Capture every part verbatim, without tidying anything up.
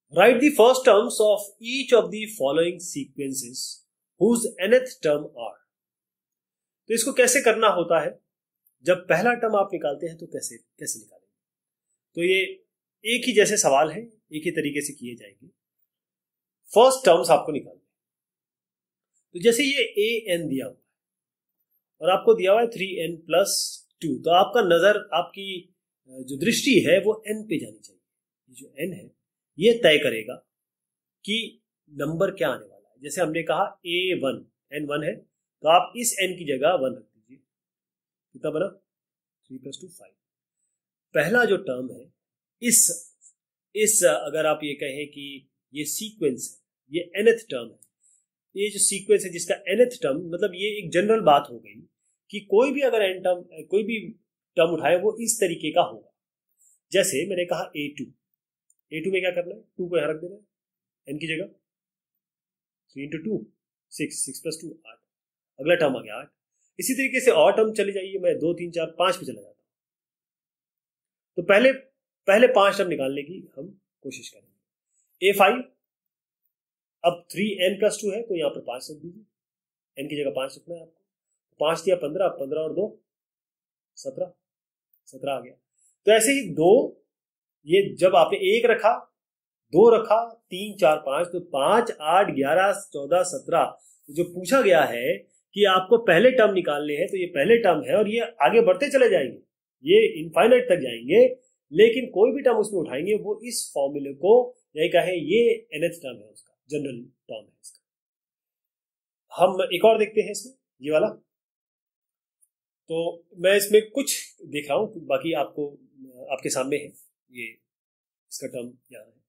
Write the first terms of each of the following sequences whose nth term are. तो इसको कैसे करना होता है? जब पहला टर्म आप निकालते हैं तो कैसे कैसे निकालेंगे? तो ये एक ही जैसे सवाल है, एक ही तरीके से किए जाएंगे। फर्स्ट टर्म्स आपको निकालने, तो जैसे ये ए एन दिया हुआ है और आपको दिया हुआ है थ्री एन प्लस टू, तो आपका नजर, आपकी जो दृष्टि है वो एन पे जानी चाहिए। ये जो एन है ये तय करेगा कि नंबर क्या आने वाला है। जैसे हमने कहा ए वन, एन वन है, तो आप इस एन की जगह वन रख दीजिए। कितना बना? Three plus two five. पहला जो टर्म है इस इस अगर आप ये कहें कि ये सीक्वेंस है, ये nth टर्म है, ये जो सीक्वेंस है जिसका nth टर्म, मतलब ये एक जनरल बात हो गई कि कोई भी अगर n टर्म, कोई भी टर्म उठाए वो इस तरीके का होगा। जैसे मैंने कहा ए टू, ए टू में क्या करना है? टू को यहां रख देना है एन की जगह। Three into two six, six plus two आठ, अगला टर्म आ गया आठ। इसी तरीके से और टर्म चले जाइए, मैं दो तीन चार पांच पे चला जाता हूं। तो पहले पहले पांच टर्म निकालने की हम कोशिश करेंगे। ए फाइव, अब थ्री एन प्लस टू है तो यहां पर पांच रख दीजिए, एन की जगह पांच रखना है आपको। पांच दिया पंद्रह, पंद्रह और दो सत्रह, सत्रह आ गया। तो ऐसे ही दो, ये जब आपने एक रखा, दो रखा, तीन चार पांच, तो पांच आठ ग्यारह चौदह सत्रह। जो पूछा गया है कि आपको पहले टर्म निकालने हैं, तो ये पहले टर्म है और ये आगे बढ़ते चले जाएंगे, ये इनफाइनाइट तक जाएंगे, लेकिन कोई भी टर्म उसमें उठाएंगे वो इस फॉर्मूले को, यही कहे ये nth टर्म है, उसका जनरल टर्म है इसका। हम एक और देखते हैं इसमें, ये वाला। तो मैं इसमें कुछ देख रहा हूं, बाकी आपको आपके सामने है ये, इसका टर्म यहाँ है,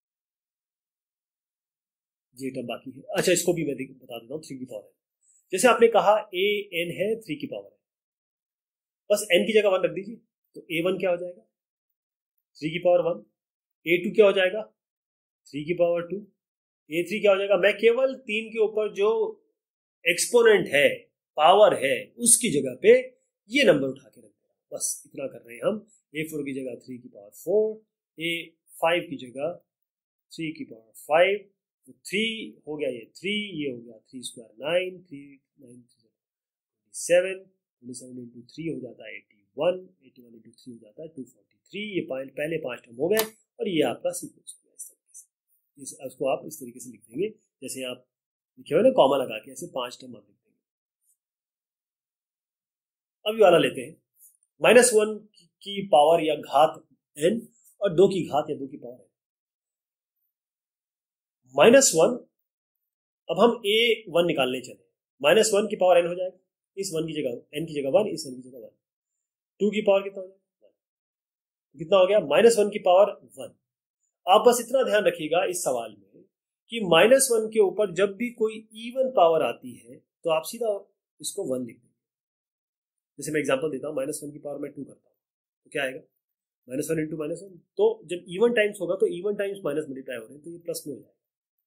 ये टर्म बाकी है। अच्छा, इसको भी मैं बता देता हूँ, थ्री की पावर है। जैसे आपने कहा ए एन है, थ्री की पावर है, बस एन की जगह वन रख दीजिए, तो ए वन क्या हो जाएगा? थ्री की पावर वन। ए टू क्या हो जाएगा? थ्री की पावर टू। ए थ्री क्या हो जाएगा? मैं केवल तीन के ऊपर जो एक्सपोनेंट है, पावर है, उसकी जगह पे ये नंबर उठा के रख दे रहा हूं, बस इतना कर रहे हैं हम। ए फोर की जगह थ्री की पावर फोर, ए फाइव की जगह थ्री की पावर फाइव, तो थ्री हो गया, ये थ्री, ये हो गया three square nine, three nine twenty seven, twenty seven into three हो जाता है eighty one, eighty one into three हो जाता है टू फोर्टी थ्री। ये पहले पांच टर्म हो गए और ये आपका सीक्वेंस हो गया इस तरीके से। इस, इसको आप इस तरीके से लिख देंगे, जैसे आप लिखे हुए ना कॉमा लगा के, ऐसे पांच टर्म आप लिख देंगे। अब ये वाला लेते हैं, माइनस वन की पावर या घात एन और दो की घात या दो की पावर एन। माइनस वन, अब हम ए वन निकालने चले, माइनस वन की पावर एन हो जाएगा, इस वन की जगह एन की जगह वन, इस एन की जगह वन। टू की पावर कितना हो जाएगा? वन। कितना हो गया? माइनस वन की पावर वन। आप बस इतना ध्यान रखिएगा इस सवाल में कि माइनस वन के ऊपर जब भी कोई इवन पावर आती है तो आप सीधा इसको वन लिख देंगे। जैसे मैं एग्जांपल देता हूं, माइनस वन की पावर में टू करता हूं तो क्या आएगा? Minus one into minus one. तो जब इवन टाइम्स होगा तो इवन टाइम्स माइनस मल्टीप्लाई हो रहे हैं, तो ये प्लस में हो जाएगा।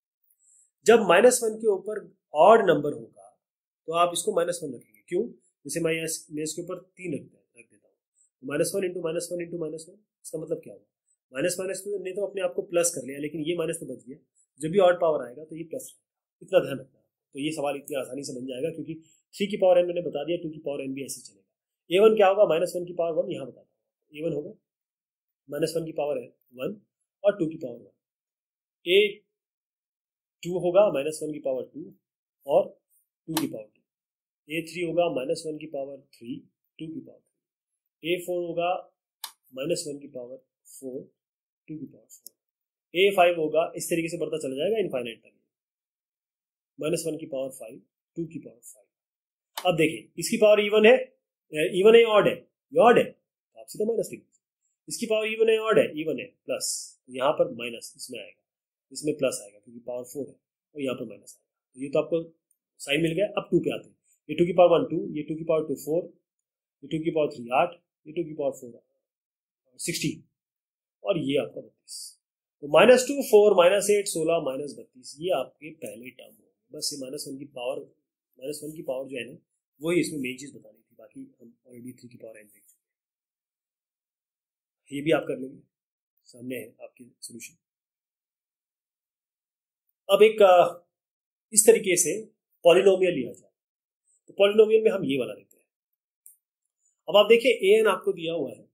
जब माइनस वन के ऊपर ऑड नंबर होगा तो आप इसको माइनस वन रखेंगे। क्यों? जैसे मैं मैं इसके ऊपर तीन रख रख देता हूँ, minus one into minus one into minus one, इसका मतलब क्या होगा? माइनस माइनस ने तो अपने आप को प्लस कर लिया, लेकिन ये माइनस तो बच गया। जब भी ऑड पावर आएगा तो ये प्लस, इतना ध्यान रखना है। तो ये सवाल इतनी आसानी से बन जाएगा, क्योंकि थ्री की पावर एन मैंने बता दिया, टू की पावर एन भी ऐसे चलेगा। ए वन क्या होगा? माइनस वन की पावर वन, यहाँ बता दो। ए वन होगा माइनस वन की पावर है वन और टू की पावर वन। ए टू होगा माइनस वन की पावर टू और टू की पावर टू। ए थ्री होगा माइनस वन की पावर थ्री, टू की पावर थ्री। ए फोर होगा माइनस वन की पावर फोर, टू की पावर फोर। ए फाइव होगा, इस तरीके से बढ़ता चला जाएगा इनफाइनाइट तक, माइनस वन की पावर फाइव, टू की पावर फाइव। अब देखिए, इसकी पावर इवन है, इवन है ऑड है? ये ऑड है, तो आप सीधा माइनस लिख दीजिए। इसकी पावर इवन है ऑड है? इवन है, प्लस, यहाँ पर माइनस इसमें आएगा, इसमें प्लस आएगा क्योंकि पावर फोर है, और यहाँ पर माइनस आएगा। तो ये तो आपको साइन मिल गया। अब टू पे आते हैं, ये टू की पावर वन टू, ये टू की पावर टू फोर, ये टू की पावर थ्री आठ, ये टू की पावर फोर सिक्सटीन, और ये आपका बत्तीस। तो minus two, four, minus eight, सोलह, माइनस बत्तीस, ये आपके पहले टर्म हो। बस ये माइनस वन की पावर, माइनस वन की पावर जो है ना, वही इसमें मेन चीज बतानी थी, बाकी हम ऑलरेडी थ्री की पावर एन देख चुके हैं। ये भी आप कर लेंगे, सामने है आपके सोल्यूशन। अब एक इस तरीके से पॉलिनोमियल लिया जाए, तो पॉलिनोमियल में हम ये वाला लेते हैं। अब आप देखिए ए एन आपको दिया हुआ है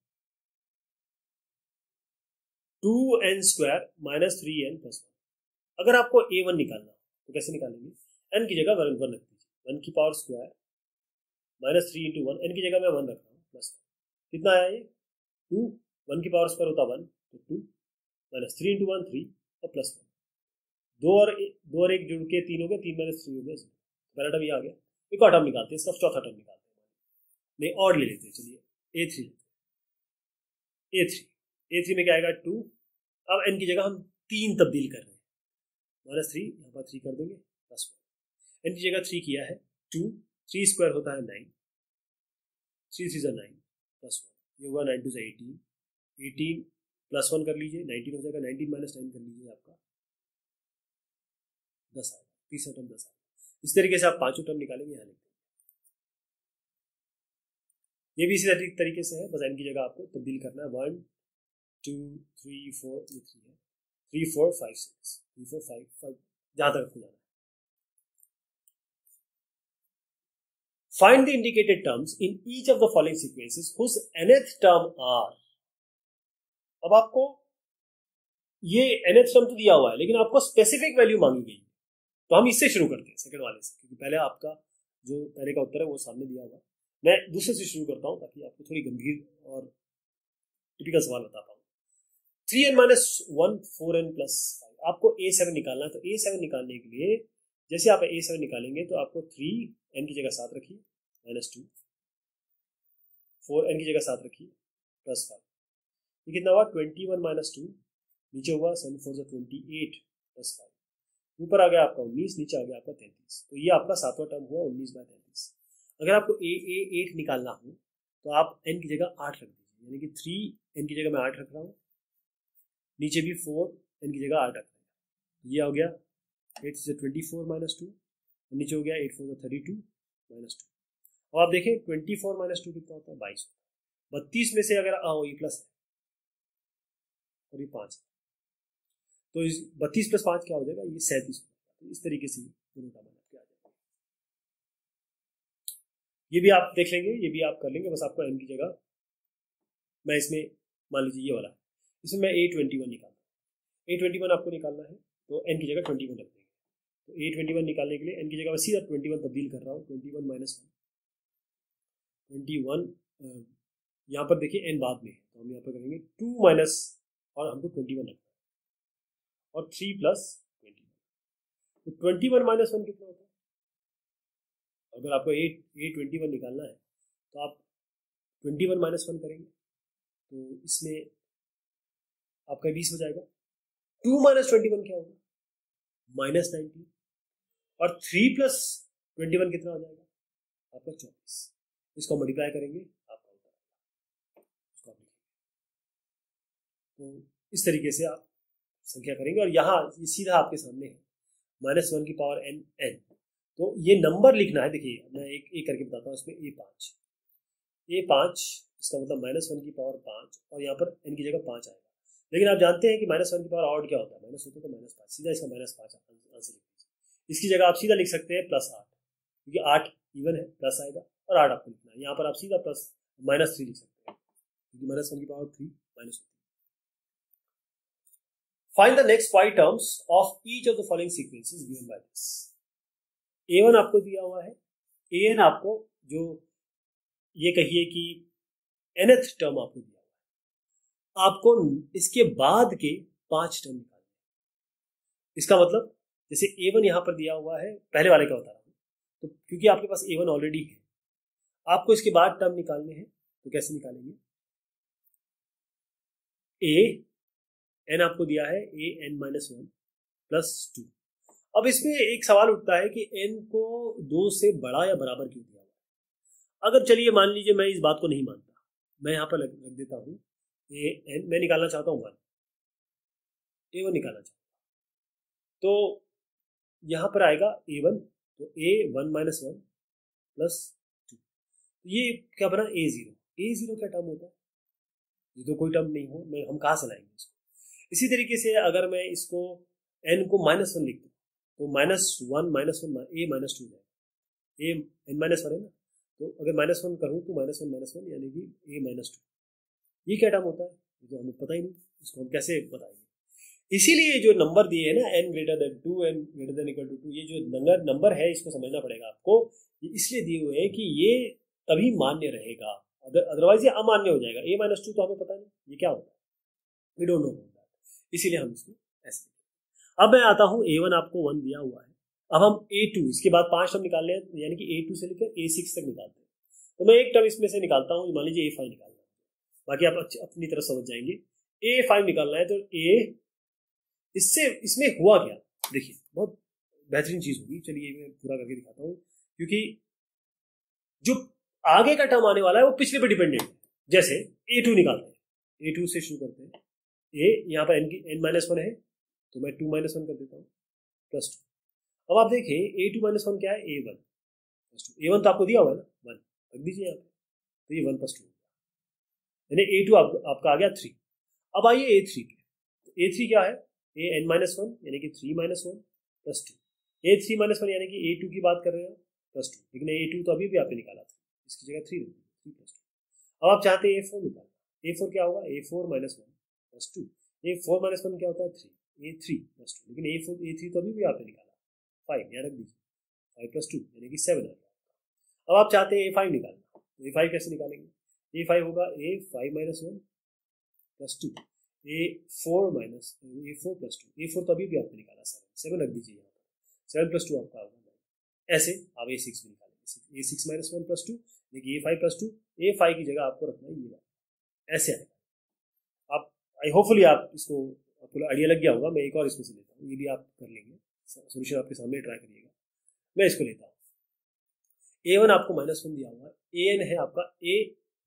two n square minus three n plus one. अगर आपको ए वन निकालना तो कैसे निकालेंगे? एन की जगह वन वन रख दीजिए, वन की power square minus three into one, n की जगह मैं वन रख रहा हूँ प्लस वन। कितना आया ये? टू, वन की पावर स्क्वायर होता वन, तो two minus three into one three और प्लस वन। दो और दो और एक जुड़ के तीन हो गया, तीन माइनस थ्री हो गया, पहला टर्म ये आ गया। एक और टर्म निकालते हैं, इसका चौथा टर्म निकालते हैं, नहीं और ले लेते हैं, चलिए A three A three A three में क्या आएगा? टू। अब एन की जगह हम तीन तब्दील कर रहे हैं, माइनस थ्री यहाँ पर थ्री कर देंगे प्लस वन। एन की जगह थ्री किया है, टू, थ्री स्क्वायर होता है नाइन, थ्री थ्री ज़ा नाइन प्लस वन, ये हुआ नाइन टू ज़ा एटीन, एटीन प्लस वन कर लीजिए, नाइनटीन हो जाएगा, नाइनटीन माइनस नाइन कर लीजिए, आपका दस आएगा, तीसरा टर्म दस आएगा। इस तरीके से आप पांचों टर्म निकालेंगे, यहाँ लिख देंगे। ये भी इसी तरीके से है, बस एन की जगह आपको तब्दील करना है, वन टू थ्री फोर, ये थ्री है, three four five six, three four five five जहां तक आपको जाना है। Find the indicated terms in each of the following sequences whose nth term are. अब आपको ये nth टर्म तो दिया हुआ है, लेकिन आपको स्पेसिफिक वैल्यू मांगी गई है, तो हम इससे शुरू करते हैं, सेकंड वाले से, क्योंकि पहले आपका जो पहले का उत्तर है वो सामने दिया हुआ है। मैं दूसरे से शुरू करता हूं ताकि आपको थोड़ी गंभीर और टिपिकल सवाल बता पाऊं। Three n minus one, four n plus five, आपको ए सेवन निकालना है। तो ए सेवन निकालने के लिए जैसे आप ए सेवन निकालेंगे तो आपको थ्री एन की जगह सात रखिए, माइनस टू, फोर एन की जगह सात रखिए, प्लस फाइव। ये कितना हुआ? ट्वेंटी वन माइनस टू, नीचे हुआ सेवन फोर जो ट्वेंटी एट प्लस फाइव, ऊपर आ गया आपका उन्नीस, नीचे आ गया आपका तैंतीस। तो ये आपका सातवां टर्म हुआ उन्नीस बाय तैंतीस। अगर आपको ए ए एट निकालना हो तो आप एन की जगह आठ रख दीजिए, यानी कि थ्री एन की जगह मैं आठ रख रहा हूँ, नीचे भी फोर एन की जगह आठ रख रहा हूँ। ये हो गया एट से ट्वेंटी फोर माइनस टू, नीचे हो गया eight four thirty two minus two. अब आप देखें ट्वेंटी फोर माइनस टू कितना होता है? बाईस। बत्तीस में से अगर आओ ये प्लस है और ये पाँच है, तो इस बत्तीस प्लस पाँच क्या हो जाएगा? ये सैंतीस। तो इस तरीके से दोनों का मान आपके आ जाएगा। ये भी आप देख लेंगे, ये भी आप कर लेंगे, बस आपको एन की जगह मैं इसमें मान लीजिए ये वाला, इसमें मैं ए ट्वेंटी वन निकालना है, ए ट्वेंटी वन आपको निकालना है तो एन की जगह ट्वेंटी वन रख देंगे। तो ए ट्वेंटी वन निकालने के लिए एन की जगह मैं सीधा ट्वेंटी वन तब्दील कर रहा हूँ, twenty one minus one, twenty one यहाँ पर देखिए एन बाद में है, तो हम यहाँ पर करेंगे टू माइनस, और हमको ट्वेंटी वन रखना है, और थ्री प्लस ट्वेंटी वन। तो ट्वेंटी वन माइनस वन कितना होता है? अगर आपको ए ए ट्वेंटी वन निकालना है तो आप ट्वेंटी वन माइनस वन करेंगे, तो इसमें आपका बीस हो जाएगा। टू माइनस ट्वेंटी वन क्या होगा? माइनस नाइनटीन, और थ्री प्लस ट्वेंटी वन कितना हो जाएगा? आपका चौबीस। इसको मल्टीप्लाई करेंगे आपका उत्तर आएगा, इसको आप लिखेंगे। तो इस तरीके से आप संख्या करेंगे, और यहाँ ये सीधा आपके सामने है माइनस वन की पावर एन एन। तो ये नंबर लिखना है, देखिए मैं एक एक करके बताता हूँ। इसमें ए पाँच, ए पाँच इसका मतलब माइनस वन की पावर पाँच, और यहाँ पर एन की जगह पाँच आएगा। लेकिन आप जानते हैं कि माइनस वन की पावर ऑड क्या होता है? माइनस होता है तो माइनस पाँच, सीधा इसका माइनस पाँच आंसर लिख दीजिए। इसकी जगह आप सीधा लिख सकते हैं प्लस आठ, क्योंकि आठ इवन है, प्लस आएगा, और आठ आपको लिखना है। यहाँ पर आप सीधा प्लस माइनस थ्री लिख सकते हैं, क्योंकि माइनस वन की पावर थ्री माइनस होती है। Find the next five terms of each of the following sequences given by this. A one आपको दिया हुआ है, ए एन आपको जो ये कहिए कि nth टर्म आपको दिया हुआ है, आपको इसके बाद के पांच टर्म निकालने। इसका मतलब जैसे ए वन यहां पर दिया हुआ है, पहले वाले का बता रहा हूं, तो क्योंकि आपके पास ए वन ऑलरेडी है, आपको इसके बाद टर्म निकालने हैं, तो कैसे निकालेंगे? ए एन आपको दिया है a n minus one plus two. अब इसमें एक सवाल उठता है कि एन को दो से बड़ा या बराबर क्यों दिया हुआ है? अगर चलिए मान लीजिए मैं इस बात को नहीं मानता, मैं यहाँ पर रख देता हूँ ए एन, मैं निकालना चाहता हूँ वन, ए वन निकालना चाहता हूँ, तो यहाँ पर आएगा ए वन, तो a one minus one plus two, ये क्या बना? A zero. ए जीरो क्या टर्म होता है? ये तो कोई टर्म नहीं हो, मैं हम कहाँ से लाएंगे इसको? इसी तरीके से अगर मैं इसको एन को माइनस वन लिख दूँ, तो minus one minus one a minus two जाएगा, ए एन माइनस वन है ना, तो अगर माइनस वन करूँ तो माइनस वन माइनस वन यानी कि ए माइनस टू। ये क्या टर्म होता है, ये तो हमें पता ही नहीं, इसको हम कैसे बताएंगे। इसीलिए जो नंबर दिए है ना n greater than two, n greater than equal to two, ये जो नंबर नंबर है इसको समझना पड़ेगा आपको। ये इसलिए दिए हुए हैं कि ये तभी मान्य रहेगा, अदर अदरवाइज ये अमान्य हो जाएगा। ए माइनस टू तो हमें पता नहीं ये क्या होता है, we don't know about that, इसीलिए हम इसको ऐसे। अब मैं आता हूँ ए वन आपको वन दिया हुआ है, अब हम ए टू, इसके बाद पांच टर्म निकाल रहे हैं, यानी कि ए टू से लेकर ए सिक्स तक निकालते हैं। तो मैं एक टर्म इसमें से निकालता हूँ, मान लीजिए ए फाइव निकालना है, बाकी आप अपनी तरफ समझ जाएंगे। ए फाइव निकालना है तो ए, इससे इसमें हुआ क्या, देखिए बहुत बेहतरीन चीज होगी, चलिए मैं पूरा करके दिखाता हूँ, क्योंकि जो आगे का टर्म आने वाला है वो पिछले पे डिपेंडेंट है। जैसे ए टू निकालते हैं, ए टू से शुरू करते हैं, ए यहाँ पर एन की एन माइनस वन है तो मैं टू माइनस वन कर देता हूँ प्लस टू। अब आप देखें ए टू माइनस वन क्या है, a one plus two. A one तो आपको दिया हुआ है ना, वन रख दीजिए यहाँ पे, तो ये वन प्लस टू, यानी ए टू आप, आपका आ गया थ्री। अब आइए ए थ्री के, ए थ्री क्या है, ए एन माइनस वन यानी कि three minus one plus two, ए थ्री माइनस वन यानी कि ए टू की बात कर रहे हैं प्लस टू, लेकिन ए टू तो अभी भी आपने निकाला था, इसकी जगह थ्री थ्री प्लस टू। अब आप चाहते हैं ए फोर निकालना, ए फोर क्या होगा, a four minus one plus two, a four minus one क्या होता है थ्री, ए थ्री प्लस टू, लेकिन ए फोर ए थ्री तो अभी भी आपने निकाला फाइव, यहाँ रख दीजिए, फाइव प्लस टू यानी कि सेवन आ गया। अब आप चाहते हैं ए फाइव निकालना, तो ए फाइव कैसे निकालेंगे, ए फाइव होगा a five minus one plus two, a four minus a four plus two, a four तो अभी भी आपने निकाला सेवन, सेवन रख दीजिए यहाँ पर, सेवन प्लस टू आपका होगा नाइन। ऐसे आप ए सिक्स भी निकालेंगे, a six minus one plus two, देखिए a five plus two, a five की जगह आपको रखना है ये वाला, ऐसे आएगा। आप आई होपफुली आप इसको आपको आइडिया लग गया होगा। मैं एक और इसमें से लेता हूँ, ये भी आप कर लेंगे, सोल्यूशन आपके सामने ट्राई करिएगा। मैं इसको लेता हूँ, ए वन आपको माइनस वन दिया हुआ है, ए एन है आपका, ए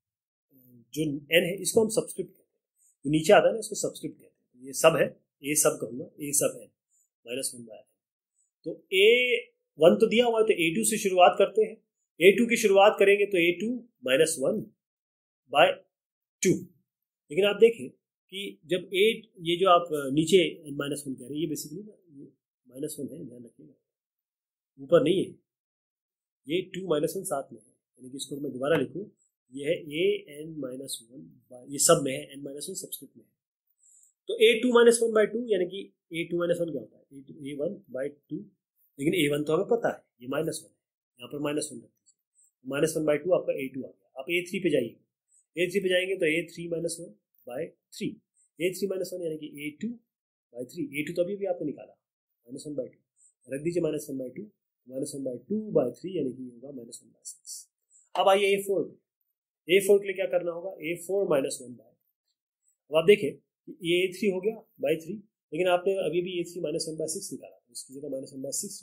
जो एन है इसको हम सब्सक्रिप्ट कहते हैं, जो नीचे आता है ना इसको सब्सक्रिप्ट कहते हैं, ये सब है, ए सब कहूँगा, a sub n minus one by n. तो ए वन तो दिया हुआ है तो ए टू से शुरुआत करते हैं, ए टू की शुरुआत करेंगे तो a two minus one by two, लेकिन आप देखें कि जब ए ये जो आप नीचे माइनस वन कह रहे हैं ये बेसिकली ना ये माइनस वन है, ध्यान रखिएगा, ऊपर नहीं है, ये टू माइनस वन साथ में है, यानी कि इसको मैं दोबारा लिखूँ, ये है a n minus one by, ये सब में है, एन माइनस वन सब्सक्रिप्ट में है, तो a two minus one by two यानी कि ए टू माइनस वन क्या होता है, a two a one by two, लेकिन ए वन तो हमें पता है ये माइनस वन है, यहाँ पर माइनस वन रख दीजिए, माइनस वन बाई टू आपका ए टू आ गया। आप ए थ्री पे जाइए, ए थ्री पे जाएंगे तो a three minus one by three, A three minus one यानी कि a two by three, a two तो अभी भी आपने निकाला माइनस वन बाई टू, रख दीजिए minus one by two, minus one by two by three यानी कि ये होगा माइनस वन बाई सिक्स। अब आइए ए फोर पे, ए फोर के लिए क्या करना होगा, a four minus one by, अब आप देखें ये ए थ्री हो गया बाई थ्री, लेकिन आपने अभी भी a three minus one by six निकाला, तो इसकी जगह माइनस वन बाय सिक्स,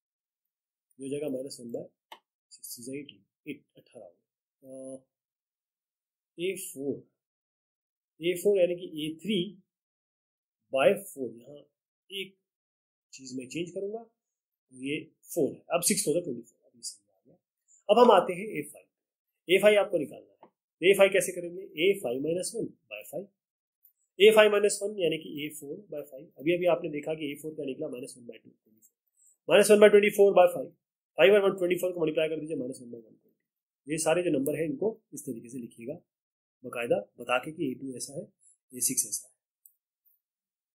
जो जगह minus one by six eighteen, eight अठारह, ए फोर ए फोर यानी कि ए थ्री बाय फोर, यहाँ एक चीज में चेंज करूंगा, ये फोर है, अब सिक्स होगा ट्वेंटी फोर, अब ये समझ आ गया। अब हम आते हैं ए फाइव, ए फाइव आपको निकालना है, ए फाइव कैसे करेंगे, ए five minus one by five, a five minus one यानी कि ए फोर बाय फाइव, अभी अभी आपने देखा कि ए फोर क्या निकला minus one by two, minus one by twenty four by five, five और वन ट्वेंटी फोर को मल्टीप्लाई कर दीजिए minus one by one twenty. ये सारे जो नंबर है इनको इस तरीके से लिखिएगा, बाकायदा बता के कि ए टू ऐसा है, ए सिक्स ऐसा है।